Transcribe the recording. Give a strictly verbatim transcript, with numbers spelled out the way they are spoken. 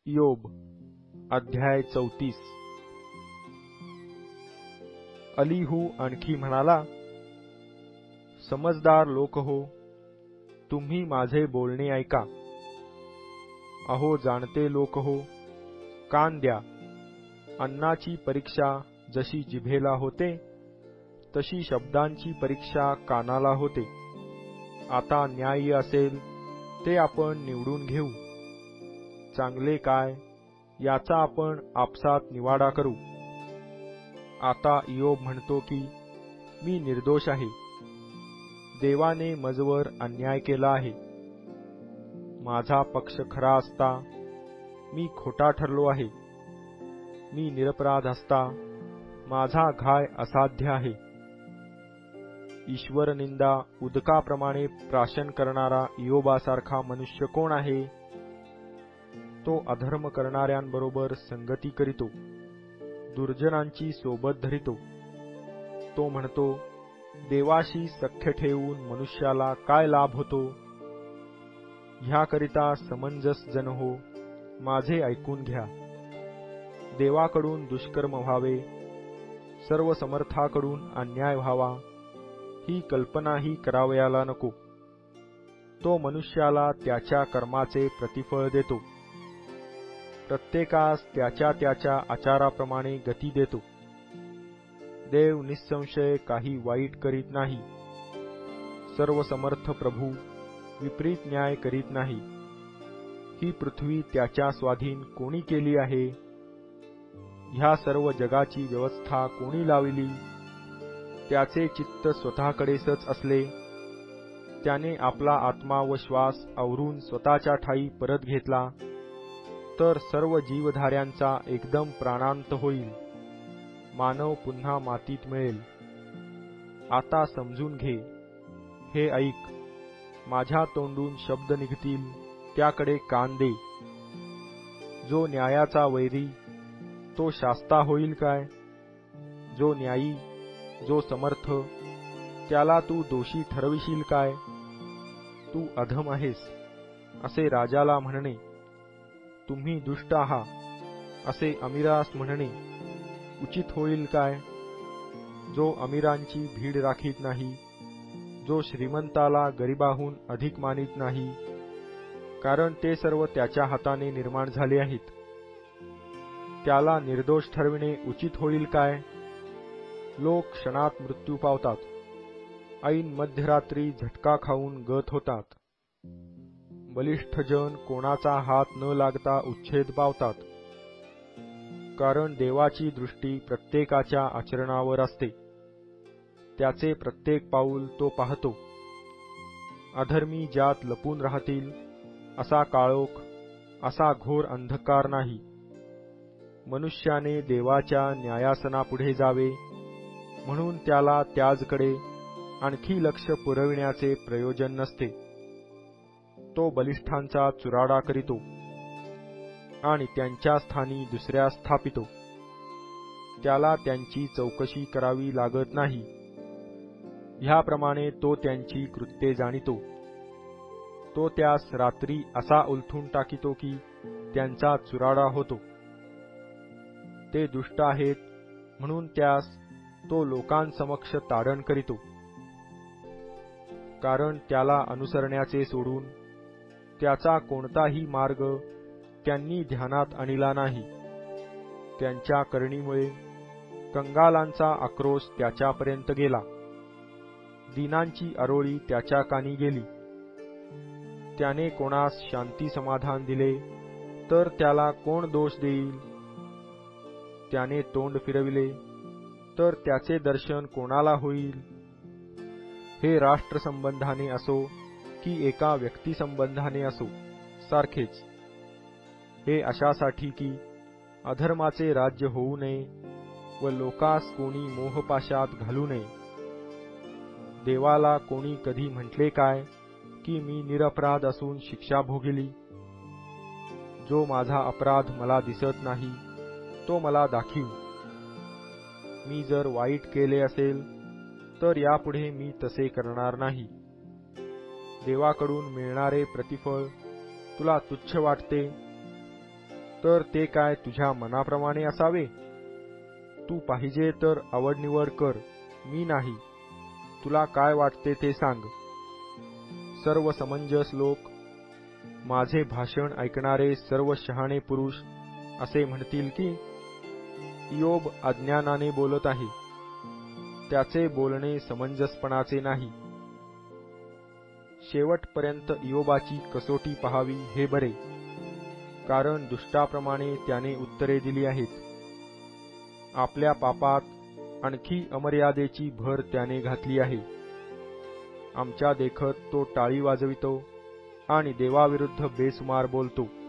इयोब अध्याय चौतीस. अलीहू आणखी म्हणाला, समजदार लोक हो, तुम्ही माझे बोलणे ऐका. अहो जाणते लोक हो, कान द्या. अन्नाची परीक्षा जशी जिभेला होते, तशी शब्दांची परीक्षा कानाला होते. आता न्याय असेल ते आपण निवडून घेऊ, चांगले काय याचा आपण आपसात निवाडा करू. आता इयोब म्हणतो की मी निर्दोष आहे, देवाने मजवर अन्याय केला आहे. माझा पक्ष खरा असता मी खोटा ठरलो आहे. मी निरपराध असता माझा घाय असाध्य आहे. ईश्वर निंदा उदकाप्रमाणे प्राशन करणारा इयोबासारखा मनुष्य कोण आहे? तो अधर्म करणाऱ्यांबरोबर संगती करीतो, दुर्जनांची सोबत धरितो. तो म्हणतो, देवाशी सख्य ठेवून मनुष्याला काय लाभ होतो? ह्याकरिता समंजस जन हो, माझे ऐकून घ्या. देवाकडून दुष्कर्म व्हावे, सर्व समर्थाकडून अन्याय व्हावा, ही कल्पनाही करावयाला नको. तो मनुष्याला त्याच्या कर्माचे प्रतिफळ देतो, प्रत्येकास त्याच्या त्याच्या आचाराप्रमाणे गती देतो. देव निसंशय काही वाईट करीत नाही. सर्व समर्थ प्रभू विपरीत न्याय करीत नाही. ही पृथ्वी त्याच्या स्वाधीन कोणी केली आहे? ह्या सर्व जगाची व्यवस्था कोणी लावली? त्याचे चित्त स्वतःकडेच असले. त्याने आपला आत्मा व श्वास आवरून स्वतःच्या ठाई परत घेतला, तर सर्व जीवधाऱ्यांचा एकदम प्राणांत होईल. मानव पुन्हा मातीत मिळेल. आता समजून घे, हे ऐक. माझ्या तोंडून शब्द निघतील, त्याकडे कान दे. जो न्यायाचा वैरी, तो शास्ता होईल काय? जो न्यायी, जो समर्थ, त्याला तू दोषी ठरविशील काय? तू अधम आहेस असे राजाला म्हणणे, तुम्ही दुष्ट आहात असे अमीरास म्हणणे उचित होईल काय? जो अमीरांची भीड राखीत नाही, जो श्रीमंताला गरिबाहून अधिक मानित नाही, कारण ते सर्व त्याच्या हाताने निर्माण झाले आहेत, त्याला निर्दोष ठरविणे उचित होईल काय? लोक क्षणात मृत्यू पावतात, ऐन मध्यरात्री झटका खाऊन गत होतात. बलिष्ठ जन कोणाचा हात न लागता उच्छेद पावतात, कारण देवाची दृष्टी प्रत्येकाच्या आचरणावर असते. त्याचे प्रत्येक पाऊल तो पाहतो. अधर्मी ज्यात लपून राहतील, असा काळोख, असा घोर अंधकार नाही. मनुष्याने देवाच्या न्यायासनापुढे जावे, म्हणून त्याला त्याजकडे आणखी लक्ष पुरविण्याचे प्रयोजन नसते. तो बलिष्ठांचा चुराडा करीतो आणि त्यांच्या स्थानी दुसऱ्या स्थापितो. त्याला त्यांची चौकशी करावी लागत नाही. ह्याप्रमाणे तो त्यांची कृत्ये जाणितो. तो त्यास रात्री असा उलथून टाकितो की त्यांचा चुराडा होतो. ते दुष्ट आहेत म्हणून त्यास तो लोकांसमक्ष ताडण करीतो, कारण त्याला अनुसरण्याचे सोडून त्याचा कोणताही मार्ग त्यांनी ध्यानात आणला नाही. त्यांच्या करणीमुळे कंगालांचा आक्रोश त्याच्यापर्यंत गेला, दीनांची अरोळी त्याच्या कानी गेली. त्याने कोणास शांती समाधान दिले, तर त्याला कोण दोष देईल? त्याने तोंड फिरविले, तर त्याचे दर्शन कोणाला होईल? हे राष्ट्रसंबंधाने असो की एका व्यक्तिसंबंधाने असो, सारखेच. हे अशासाठी की अधर्माचे राज्य होऊ नये व लोकास कोणी मोहपाशात घालू नये. देवाला कोणी कधी म्हटले काय की मी निरपराध असून शिक्षा भोगिली? जो माझा अपराध मला दिसत नाही, तो मला दाखीव. मी जर वाईट केले असेल, तर यापुढे मी तसे करणार नाही. देवाकडून मिळणारे प्रतिफळ तुला तुच्छ वाटते, तर ते काय तुझ्या मनाप्रमाणे असावे? तू पाहिजे तर आवड निवड कर, मी नाही. तुला काय वाटते ते सांग. सर्व समंजस लोक, माझे भाषण ऐकणारे सर्व शहाणे पुरुष असे म्हणतील की इयोब अज्ञानाने बोलत आहे, त्याचे बोलणे समंजसपणाचे नाही. शेवटपर्यंत इयोबाची कसोटी पहावी हे बरे, कारण दुष्टाप्रमाणे त्याने उत्तरे दिली आहेत. आपल्या पापात आणखी अमर्यादेची भर त्याने घातली आहे. आमच्या देखत तो टाळी वाजवितो आणि देवाविरुद्ध बेसुमार बोलतो.